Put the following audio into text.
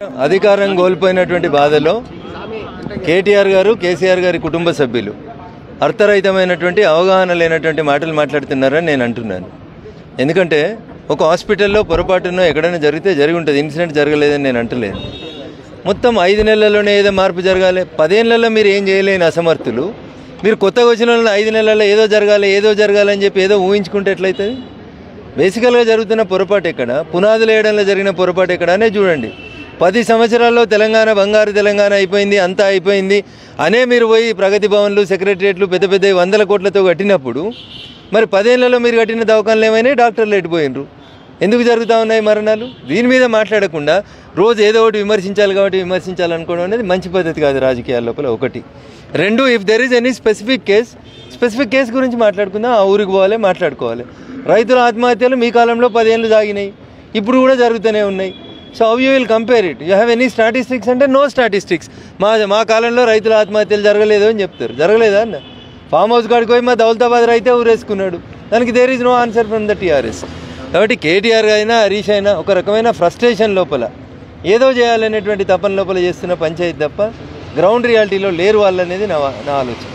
అధికారం కోల్పోయినటువంటి బాధలో కేటీఆర్ గారు కేసీఆర్ గారి కుటుంబ సభ్యులు అర్థరహితమైనటువంటి అవగాహన లేనటువంటి మాటలు మాట్లాడుతున్నారని నేను అంటున్నాను. ఎందుకంటే ఒక హాస్పిటల్లో పొరపాటునో ఎక్కడైనా జరిగితే జరిగి ఉంటుంది, ఇన్సిడెంట్ జరగలేదని నేను అంటలేను. మొత్తం 5 నెలల్లోనే ఏదో మార్పు జరగాలి. 10 ఏళ్లలో మీరు ఏం చేయలేని అసమర్థులు మీరు కొత్తగా వచ్చిన 5 నెలల్లో ఏదో జరగాలని చెప్పి ఏదో ఊహించుకుంటే ఎట్లయితుంది? బేసికల్గా జరుగుతున్న పొరపాటు ఎక్కడ, పునాదులు వేయడంలో జరిగిన పొరపాటు ఎక్కడ అనే చూడండి. 10 సంవత్సరాల్లో తెలంగాణ బంగారు తెలంగాణ అయిపోయింది, అంతా అయిపోయింది అనే మీరు పోయి ప్రగతి భవన్లు, సెక్రటరియట్లు పెద్ద 100 కోట్లతో కట్టినప్పుడు మరి 10 ఏళ్లలో మీరు కట్టిన దవాఖానలు ఏమైనా డాక్టర్లు ఎట్టిపోయినరు? ఎందుకు జరుగుతూ ఉన్నాయి మరణాలు? దీని మీద మాట్లాడకుండా రోజు ఏదో ఒకటి విమర్శించాలి కాబట్టి విమర్శించాలనుకోవడం అనేది మంచి పద్ధతి కాదు రాజకీయాల లోపల. 1. 2, if there is any specific case గురించి మాట్లాడుకుందాం. ఆ ఊరికి పోవాలి, మాట్లాడుకోవాలి. రైతుల ఆత్మహత్యలు మీ కాలంలో 10 ఏళ్ళు సాగినాయి, ఇప్పుడు కూడా జరుగుతూనే ఉన్నాయి. So how you will compare it? You have any statistics అంటే నో స్టాటిస్టిక్స్. మా కాలంలో రైతుల ఆత్మహత్యలు జరగలేదు అని చెప్తారు. జరగలేదా అన్న? ఫామ్ హౌస్ కాడికి పోయి మా దౌలతాబాద్ రైతే ఊరేసుకున్నాడు. దానికి there is no answer from the TRS. కాబట్టి కేటీఆర్ అయినా హరీష్ అయినా ఒక రకమైన ఫ్రస్ట్రేషన్ లోపల ఏదో చేయాలనేటువంటి తపన లోపల చేస్తున్న పంచాయతీ తప్ప గ్రౌండ్ రియాలిటీలో లేరు వాళ్ళనేది నా ఆలోచన.